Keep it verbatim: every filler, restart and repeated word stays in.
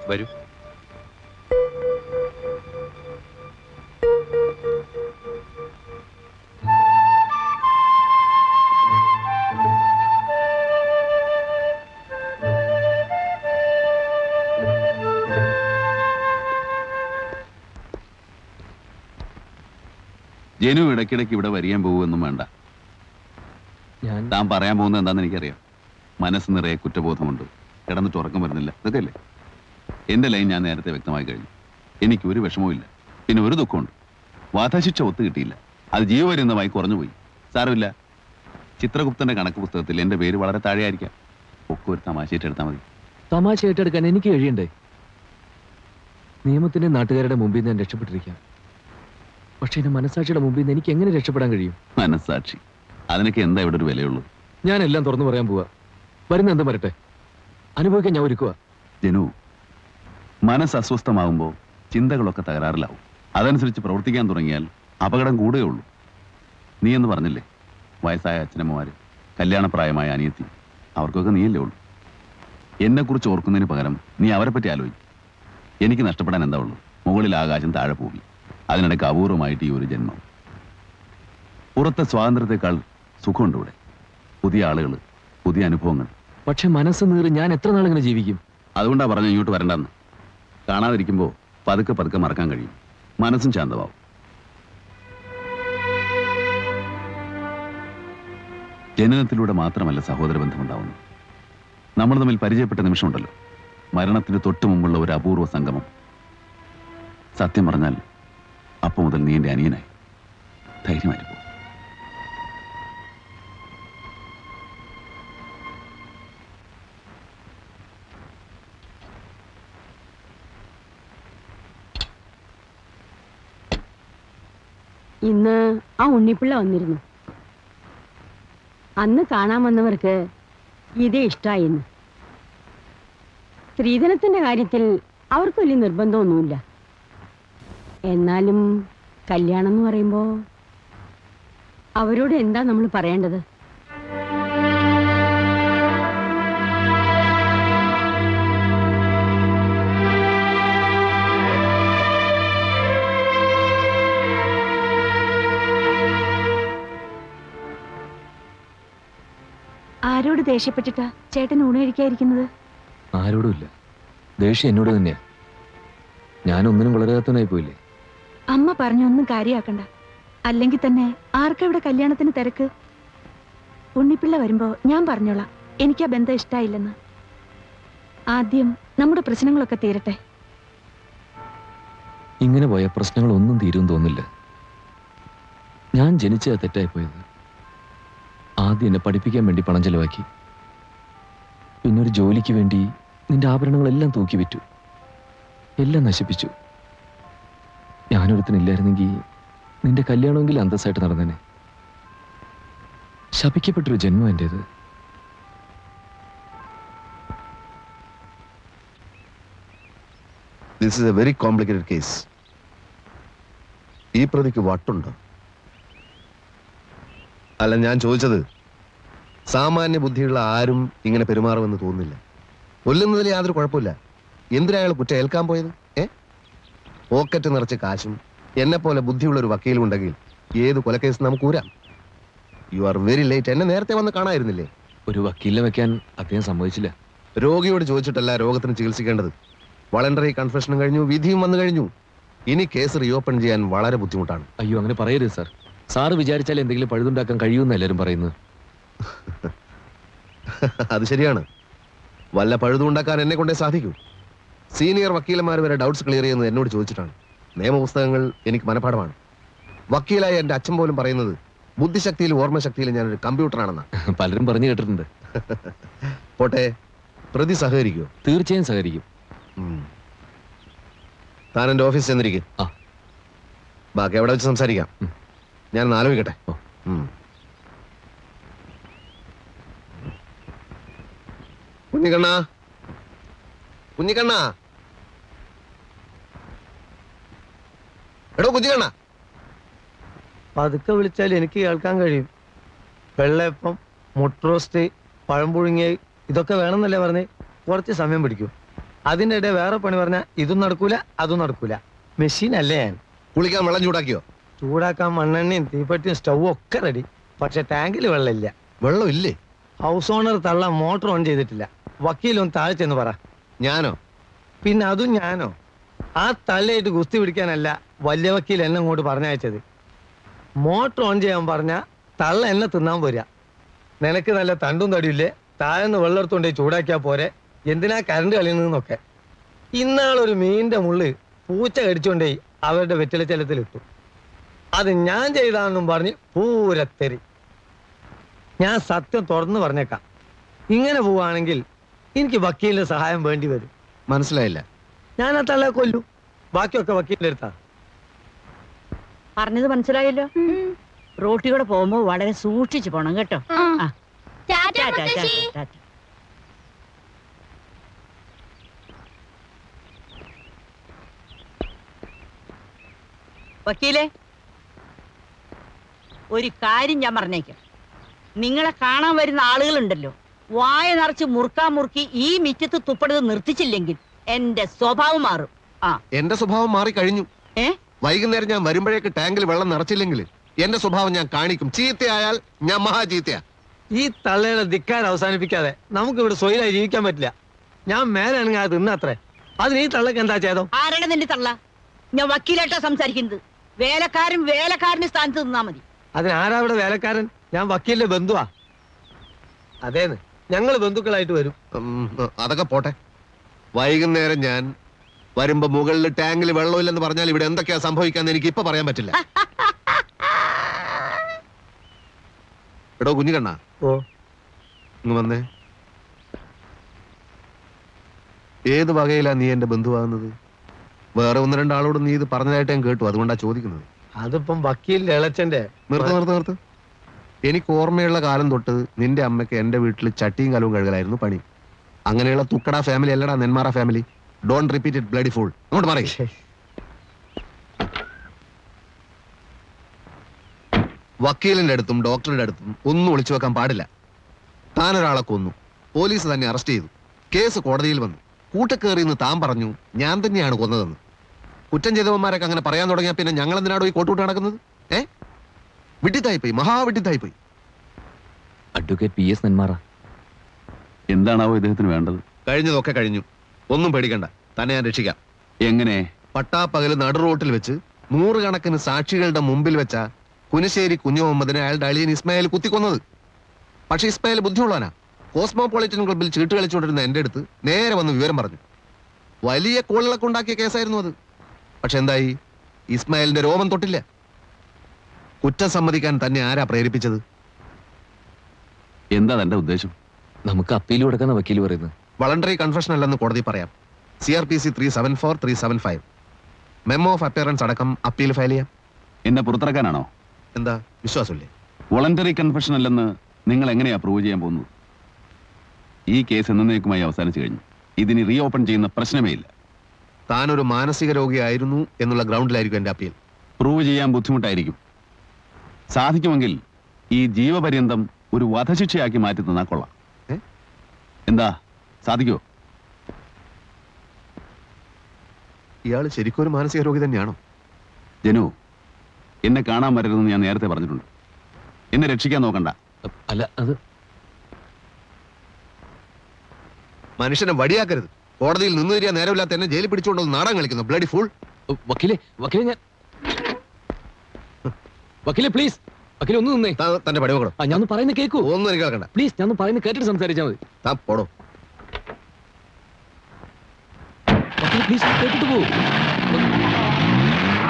വരൂ. ജനു ഇടയ്ക്കിടയ്ക്ക് ഇവിടെ വരിയാൻ പോകുമെന്നും വേണ്ട. താൻ പറയാൻ പോകുന്നത് എന്താണെന്ന് എനിക്കറിയാം. മനസ്സ് നിറയെ കുറ്റബോധമുണ്ട്, കിടന്നിട്ട് ഉറക്കം വരുന്നില്ല, ഇതൊക്കെ അല്ലേ? എന്റെ ലൈൻ ഞാൻ നേരത്തെ വ്യക്തമായി കഴിഞ്ഞു. എനിക്ക് ഒരു വിഷമവും ഇല്ല, പിന്നെ ഒരു ദുഃഖമുണ്ട്. വധശിക്ഷ ഒത്തു കിട്ടിയില്ല, അത് ജീവപര്യന്തമായി കുറഞ്ഞുപോയി. സാരമില്ല, ചിത്രഗുപ്തന്റെ കണക്ക് പുസ്തകത്തിൽ എന്റെ പേര് വളരെ താഴെയായിരിക്കാം. ഒക്കെ ഒരു തമാശ ഏറ്റെടുത്താൽ മതി. തമാശ ഏറ്റെടുക്കാൻ എനിക്ക് കഴിയണ്ടേ? നിയമത്തിന്റെ നാട്ടുകാരുടെ മുമ്പിൽ നിന്ന് രക്ഷപ്പെട്ടിരിക്കാം, പക്ഷെ എന്റെ മനസാക്ഷിയുടെ മുമ്പിൽ നിന്ന് എനിക്ക് എങ്ങനെ രക്ഷപ്പെടാൻ കഴിയും? മനസാക്ഷി, അതിനൊക്കെ എന്താ ഇവിടെ ഒരു വിലയുള്ളൂ? ഞാനെല്ലാം തുറന്നു പറയാൻ പോവാ. വരുന്ന എന്തും വരട്ടെ, അനുഭവിക്കാൻ ഞാൻ ഒരുക്കുക. ജനു, മനസ്സ് അസ്വസ്ഥമാകുമ്പോൾ ചിന്തകളൊക്കെ തകരാറിലാവും. അതനുസരിച്ച് പ്രവർത്തിക്കാൻ തുടങ്ങിയാൽ അപകടം കൂടുകയുള്ളൂ. നീ എന്ന് പറഞ്ഞില്ലേ, വയസ്സായ അച്ഛനമ്മമാര്, കല്യാണപ്രായമായ അനിയത്തി, അവർക്കൊക്കെ നീയല്ലേ ഉള്ളൂ. എന്നെക്കുറിച്ച് ഓർക്കുന്നതിന് പകരം നീ അവരെ പറ്റി ആലോചിക്കും. എനിക്ക് നഷ്ടപ്പെടാൻ എന്താ ഉള്ളൂ? മുകളിൽ ആകാശം, താഴെ പോകി. അതിനിടയ്ക്ക് അപൂർവമായിട്ട് ഈ ഒരു ജന്മം. പുറത്തെ സ്വാതന്ത്ര്യത്തെക്കാൾ സുഖമുണ്ട് ഇവിടെ. പുതിയ ആളുകൾ, പുതിയ അനുഭവങ്ങൾ. പക്ഷെ മനസ്സ് നീറി ഞാൻ എത്ര നാളിങ്ങനെ ജീവിക്കും? അതുകൊണ്ടാ പറഞ്ഞ ഇങ്ങോട്ട് വരണ്ടെന്ന്. കാണാതിരിക്കുമ്പോൾ പതുക്കെ പതുക്കെ മറക്കാൻ കഴിയും, മനസ്സും ശാന്തമാവും. ജനനത്തിലൂടെ മാത്രമല്ല സഹോദര ബന്ധമുണ്ടാവുന്നു. നമ്മൾ തമ്മിൽ പരിചയപ്പെട്ട നിമിഷമുണ്ടല്ലോ, മരണത്തിന് തൊട്ടു മുമ്പുള്ള ഒരു അപൂർവ സംഗമം. സത്യം പറഞ്ഞാൽ അപ്പൊ മുതൽ നീ എന്റെ അനിയനായി. ധൈര്യമായിരിക്കും. ഇന്ന് ആ ഉണ്ണിപ്പിള്ള വന്നിരുന്നു. അന്ന് കാണാൻ വന്നവർക്ക് ഇതേ ഇഷ്ടായിന്ന്. സ്ത്രീധനത്തിന്റെ കാര്യത്തിൽ അവർക്ക് വലിയ നിർബന്ധമൊന്നുമില്ല. എന്നാലും കല്യാണം എന്ന് പറയുമ്പോ അവരോട് എന്താ നമ്മൾ പറയേണ്ടത്? ആരോട് ദേഷ്യപ്പെട്ടിട്ടാ ചേട്ടൻ ഊണ് കഴിക്കാതിരിക്കുന്നത്? ആരോടുമില്ല, ദേഷ്യം എന്നോട് തന്നെയാ. ഞാനൊന്നിനും വളരാത്തവനായി പോയില്ലേ? അമ്മ പറഞ്ഞൊന്നും കാര്യാക്കണ്ട. അല്ലെങ്കിൽ തന്നെ ആർക്കാ ഇവിടെ കല്യാണത്തിന് തിരക്ക്? ഉണ്ണിപ്പിള്ള വരുമ്പോ ഞാൻ പറഞ്ഞോളാം, എനിക്ക് ആ ബന്ധം ഇഷ്ടായില്ലെന്ന്. ആദ്യം നമ്മുടെ പ്രശ്നങ്ങളൊക്കെ തീരട്ടെ. ഇങ്ങനെ പോയ പ്രശ്നങ്ങളൊന്നും തീരും തോന്നില്ല. ഞാൻ ജനിച്ച തെറ്റായി പോയത്. ആദ്യം എന്നെ പഠിപ്പിക്കാൻ വേണ്ടി പണം ചെലവാക്കി, പിന്നെ ഒരു ജോലിക്ക് വേണ്ടി നിന്റെ ആഭരണങ്ങളെല്ലാം തൂക്കി വിറ്റു, എല്ലാം നശിപ്പിച്ചു. ഞാനൊരുത്തനില്ലായിരുന്നെങ്കിൽ നിന്റെ കല്യാണമെങ്കിൽ അന്തസ്സായിട്ട് നടന്നേനെ. ശപിക്കപ്പെട്ടൊരു ജന്മം എന്റേത്. This is a very complicated case. ഈ പ്രതിക്ക് വട്ടുണ്ടോ? അല്ല, ഞാൻ ചോദിച്ചത്, സാമാന്യ ബുദ്ധിയുള്ള ആരും ഇങ്ങനെ പെരുമാറുമെന്ന് തോന്നുന്നില്ല. കൊല്ലുന്നതിൽ യാതൊരു കുഴപ്പമില്ല. എന്തിനാ അയാൾ കുറ്റം ഏൽക്കാൻ പോയത്? ഏ പോക്കറ്റ് നിറച്ച് കാശും എന്നെ പോലെ ബുദ്ധിയുള്ള ഒരു വക്കീലും ഉണ്ടെങ്കിൽ ഏത് കൊലക്കേസ് നമുക്ക് ഊരാം. You are very late. എന്നെ നേരത്തെ വന്ന് കാണായിരുന്നില്ലേ? ഒരു വക്കീലിനെ വെക്കാൻ അദ്ദേഹം സമ്മതിച്ചില്ല. രോഗിയോട് ചോദിച്ചിട്ടല്ല രോഗത്തിന് ചികിത്സിക്കേണ്ടത്. വളണ്ടറി കൺഫെഷനും കഴിഞ്ഞു, വിധിയും വന്നു കഴിഞ്ഞു. ഇനി കേസ് റീഓപ്പൺ ചെയ്യാൻ വളരെ ബുദ്ധിമുട്ടാണ്. അയ്യോ, അങ്ങനെ പറയരുത് സാർ. സാറ് വിചാരിച്ചാൽ എന്തെങ്കിലും പഴുതുണ്ടാക്കാൻ കഴിയുമെന്ന് എല്ലാവരും പറയുന്നത്. അത് ശരിയാണ്. വല്ല പഴുതുണ്ടാക്കാൻ എന്നെ കൊണ്ടേ സാധിക്കൂ. സീനിയർ വക്കീലന്മാർ വരെ ഡൗട്ട്സ് ക്ലിയർ ചെയ്യുന്നത് എന്നോട് ചോദിച്ചിട്ടാണ്. നിയമപുസ്തകങ്ങൾ എനിക്ക് മനഃപാഠമാണ്. വക്കീലായ എൻ്റെ അച്ഛൻ പോലും പറയുന്നത് ബുദ്ധിശക്തിയിലും ഓർമ്മശക്തിയിലും ഞാനൊരു കമ്പ്യൂട്ടറാണെന്നാ. പലരും പറഞ്ഞു കേട്ടിട്ടുണ്ട്. പോട്ടെ, പ്രതി സഹകരിക്കുമോ? തീർച്ചയായും സഹകരിക്കും. താൻ എൻ്റെ ഓഫീസിൽ ചെന്നിരിക്കും. ബാക്കി എവിടെ വെച്ച് സംസാരിക്കാം. ഞാൻ ആലോചിക്കട്ടെ. കുഞ്ഞിക്കണ്ണ, കുഞ്ഞിക്കണ്ണ, എടോ കുഞ്ഞിക്കണ്ണ. പതുക്കെ വിളിച്ചാൽ എനിക്ക് കേൾക്കാൻ കഴിയും. വെള്ളയപ്പം, മുട്ട റോസ്റ്റ്, പഴം പുഴുങ്ങിയ ഇതൊക്കെ വേണമെന്നല്ലേ പറഞ്ഞേ? കുറച്ച് സമയം പിടിക്കും. അതിൻ്റെ ഇടയിൽ വേറെ പണി പറഞ്ഞാൽ ഇതും നടക്കൂല അതും നടക്കൂല. മെഷീൻ അല്ലേ ഞാൻ. കുളിക്കാൻ വെള്ളം ചൂടാക്കിയോ? ചൂടാക്കാൻ മണ്ണെണ്ണയും തീപ്പെട്ടിയും സ്റ്റൗവും ഒക്കെ റെഡി. പക്ഷെ ടാങ്കിൽ വെള്ളമില്ല. വെള്ളം ഇല്ലേ? ഹൗസ് ഓണർ തള്ള മോട്ടർ ഓൺ ചെയ്തിട്ടില്ല. വക്കീലൊന്ന് താഴെ ചെന്ന് പറ. ഞാനോ? പിന്നെ അതും ഞാനോ? ആ തള്ളയായിട്ട് ഗുസ്തി പിടിക്കാനല്ല വലിയ വക്കീൽ എന്നെ ഇങ്ങോട്ട് പറഞ്ഞയച്ചത്. മോട്ടർ ഓൺ ചെയ്യാൻ പറഞ്ഞ തള്ള എന്നെ തിന്നാൻ പോരാ. നിനക്ക് നല്ല തണ്ടും തടിയില്ലേ, താഴെന്ന് വെള്ളം എടുത്തുകൊണ്ടേ ചൂടാക്കിയാൽ പോരെ, എന്തിനാ കറണ്ട് കളിയുന്നതെന്നൊക്കെ. ഇന്നാളൊരു മീനിന്റെ മുള്ള് പൂച്ച കടിച്ചുകൊണ്ടേ അവരുടെ വെറ്റിലച്ചലത്തിലിട്ടു. അത് ഞാൻ ചെയ്താണെന്നും പറഞ്ഞ് പൂരത്തെറി. ഞാൻ സത്യം തുറന്നു പറഞ്ഞേക്കാം, ഇങ്ങനെ പോവാണെങ്കിൽ എനിക്ക് വക്കീലിന്റെ സഹായം വേണ്ടി വരും. മനസ്സിലായില്ല. ഞാൻ ആ തള്ളെ കൊല്ലു, ബാക്കിയൊക്കെ വക്കീലിന്റെ അടുത്താ. പറഞ്ഞത് മനസ്സിലായല്ലോ. റോട്ടിലൂടെ പോകുമ്പോ വളരെ സൂക്ഷിച്ചു പോണം കേട്ടോ. വക്കീലേ, ഒരു കാര്യം ഞാൻ പറഞ്ഞേക്കാം. നിങ്ങളെ കാണാൻ വരുന്ന ആളുകളുണ്ടല്ലോ, വായ നിറച്ച് മുറുക്കാൻ മുറുക്കി ഈ മിറ്റത്ത് തുപ്പടുത്ത് നിർത്തിച്ചില്ലെങ്കിൽ എന്റെ സ്വഭാവം മാറും. ആ, എന്റെ സ്വഭാവം മാറി കഴിഞ്ഞു. ഏ വൈകുന്നേരം ഞാൻ വരുമ്പോഴേക്ക് ടാങ്കിൽ വെള്ളം നിറച്ചില്ലെങ്കിൽ എന്റെ സ്വഭാവം ഞാൻ കാണിക്കും. ചീത്തയായാൽ ഞാൻ മഹാ ചീത്തയാ. ഈ തള്ളയുടെ ധിക്കാരം അവസാനിപ്പിക്കാതെ നമുക്ക് ഇവിടെ സ്വൈരായി ജീവിക്കാൻ പറ്റില്ല. ഞാൻ മേലാണെങ്കിൽ അത് തിന്നത്രേ. അതിന് ഈ തള്ളക്ക് എന്താ ചെയ്തോ? ആരാണ് നിന്റെ തള്ള? ഞാൻ വക്കീലായിട്ടാ സംസാരിക്കുന്നത്. വേലക്കാരൻ വേലക്കാരന്റെ സ്ഥാനത്ത് നിന്നാ മതി. അതിനാരാ ഇവിടെ വേലക്കാരൻ? ഞാൻ വക്കീലിന്റെ ബന്ധുവാ. അതേന്ന്, ഞങ്ങള് ബന്ധുക്കളായിട്ട് വരും. ഉം, അതൊക്കെ പോട്ടെ. വൈകുന്നേരം ഞാൻ വരുമ്പോ മുകളിൽ ടാങ്കിൽ വെള്ളമില്ലെന്ന് പറഞ്ഞാൽ ഇവിടെ എന്തൊക്കെയാ സംഭവിക്കാന്ന് എനിക്ക് ഇപ്പൊ പറയാൻ പറ്റില്ല. എടോ കുഞ്ഞുകണ്ണ, ഓ ഇങ്ങ് വന്നേ. ഏത് വകയിലാ നീ എന്റെ ബന്ധുവാകുന്നത്? വേറെ ഒന്ന് രണ്ടാളോട് നീ ഇത് പറഞ്ഞതായിട്ട് ഞാൻ കേട്ടു, അതുകൊണ്ടാ ചോദിക്കുന്നത്. അതിപ്പം വക്കീലിന്റെ ഇളച്ചന്റെ. നിർത്ത് നിർത്ത് നിർത്ത്. എനിക്ക് ഓർമ്മയുള്ള കാലം തൊട്ട് നിന്റെ അമ്മയ്ക്ക് എന്റെ വീട്ടിൽ ചട്ടിയും കലവും കഴുകലായിരുന്നു പണി. അങ്ങനെയുള്ള തുക്കട ഫാമിലി അല്ലടാ Nenmara family. Don't repeat it bloody fool. അങ്ങോട്ട് പറയേ. വക്കീലിന്റെ അടുത്തും ഡോക്ടറുടെ അടുത്തും ഒന്നും ഒളിച്ചു വെക്കാൻ പാടില്ല. താനൊരാളെ കൊന്നു, പോലീസ് തന്നെ അറസ്റ്റ് ചെയ്തു, കേസ് കോടതിയിൽ വന്നു, കൂട്ടക്കേറിയെന്ന് താൻ പറഞ്ഞു ഞാൻ തന്നെയാണ് കൊന്നതെന്ന്. കുറ്റം ചെയ്തവന്മാരൊക്കെ അങ്ങനെ പറയാൻ തുടങ്ങിയാൽ പിന്നെ ഞങ്ങൾ എന്തിനാടോ ഈ കോട്ടുകൂട്ട് നടക്കുന്നത്? ഏ വിട്ടിത്തായിപ്പോയി, മഹാവിട്ടിത്തായിപ്പോയി. അഡ്വക്കേറ്റ് പി എസ് നെന്മാറ, എന്താണാവോ ഇദ്ദേഹത്തിന് വേണ്ടത്? കഴിഞ്ഞതൊക്കെ കഴിഞ്ഞു, ഒന്നും പേടിക്കണ്ട. തന്നെ ഞാൻ രക്ഷിക്കാം. എങ്ങനെ? പട്ടാപ്പകല് നടു റോട്ടിൽ വെച്ച് നൂറുകണക്കിന് സാക്ഷികളുടെ മുമ്പിൽ വെച്ച കുനിശ്ശേരി കുഞ്ഞു മുഹമ്മദിനെ അയാളുടെ അളിയൻ ഇസ്മായിൽ കുത്തിക്കൊന്നത്. പക്ഷെ ഇസ്മായിൽ ബുദ്ധിയുള്ളവനാ. കോസ്മോപൊളിറ്റൻ ക്ലബിൽ ചീട്ട് കളിച്ചുകൊണ്ടിരുന്ന എന്റെ അടുത്ത് നേരെ വന്ന് വിവരം പറഞ്ഞു. വലിയ കോളിളക്കം ഉണ്ടാക്കിയ കേസായിരുന്നു അത്. പക്ഷെ എന്തായി? ഇസ്മായിലിന്റെ രോമം തൊട്ടില്ല. കുറ്റം സമ്മതിക്കാൻ തന്നെ ആരാ പ്രേരിപ്പിച്ചത്? എന്താ തന്റെ ഉദ്ദേശം? നമുക്ക് അപ്പീൽ കൊടുക്കുന്ന വക്കീൽ പറയുന്നത് വളണ്ടറി കൺഫെഷൻ അല്ലെന്ന് കോടതി പറയാം. C R P C three seven four three seven five memo of appearance അടക്കം അപ്പീൽ ഫയൽ ചെയ്യാം. എന്നെ പുറത്തിറക്കാനാണോ? എന്താ വിശ്വാസമില്ലേ? വോളണ്ടറി കൺഫെഷൻ അല്ലെന്ന് നിങ്ങൾ എങ്ങനെയാ പ്രൂവ് ചെയ്യാൻ പോകുന്നത്? ഈ കേസ് എന്നേക്കുമായി അവസാനിച്ചു കഴിഞ്ഞു. ഇതിന് റീ ഓപ്പൺ ചെയ്യുന്ന പ്രശ്നമേ ഇല്ല. താനൊരു മാനസിക രോഗിയായിരുന്നു എന്നുള്ള ഗ്രൗണ്ടിലായിരിക്കും എന്റെ അപ്പീൽ. പ്രൂവ് ചെയ്യാൻ ബുദ്ധിമുട്ടായിരിക്കും. സാധിക്കുമെങ്കിൽ ഈ ജീവപര്യന്തം ഒരു വധശിക്ഷയാക്കി മാറ്റി തന്നാ കൊള്ളാം. എന്താ, സാധിക്കോ? ഇയാള് ശരിക്കും ഒരു മാനസിക രോഗി തന്നെയാണോ? ജനു, എന്നെ കാണാൻ വരരുതെന്ന് ഞാൻ നേരത്തെ പറഞ്ഞിട്ടുണ്ട്. എന്നെ രക്ഷിക്കാൻ നോക്കണ്ട. അല്ല, അത് മനുഷ്യനെ വടിയാക്കരുത്. കോടതിയിൽ നിന്ന് തരിക നേരമില്ലാത്ത എന്നെ ജയിലിൽ പിടിച്ചുകൊണ്ടു നാടകം കളിക്കുന്നു. Bloody fool. വക്കീലെ വക്കീലെ ഞാൻ വക്കീലെ പ്ലീസ്, വക്കീലെ ഒന്ന് നിന്നേ. തന്റെ പടിമക്കളോ? ആ, ഞാൻ പറയുന്നത് കേൾക്കൂ. ഒന്നും എനിക്ക് കേൾക്കണ്ട. പ്ലീസ്, ഞാൻ പറയുന്നത് കേട്ടിട്ട് സംസാരിച്ചാൽ മതി. താ പോടോ. വക്കീലെ പ്ലീസ്, കേട്ടിട്ട് പോകൂ.